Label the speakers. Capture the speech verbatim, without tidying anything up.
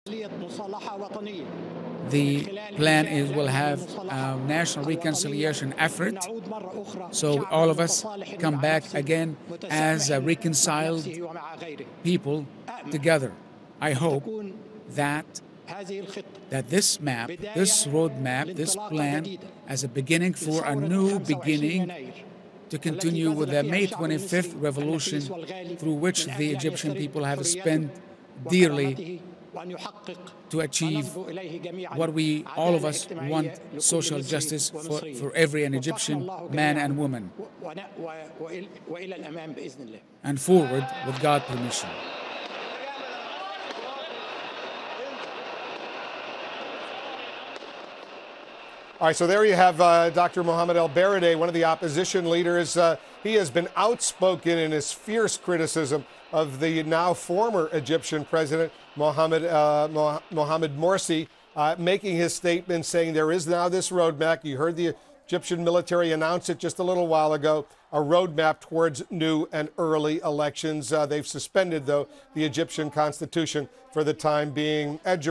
Speaker 1: The plan is we'll have a national reconciliation effort, so all of us come back again as a reconciled people together. I hope that that this map, this roadmap, this plan, as a beginning for a new beginning to continue with the May twenty-fifth revolution, through which the Egyptian people have spent dearly to achieve what we, all of us, want: social justice for, for every an Egyptian man and woman, and forward with God's permission.
Speaker 2: All right, so there you have uh, Doctor Mohamed ElBaradei, one of the opposition leaders. Uh, he has been outspoken in his fierce criticism of the now former Egyptian president, Mohamed, uh, Mohamed Morsy, uh, making his statement saying there is now this roadmap. You heard the Egyptian military announce it just a little while ago, a roadmap towards new and early elections. Uh, they've suspended, though, the Egyptian constitution for the time being. Ed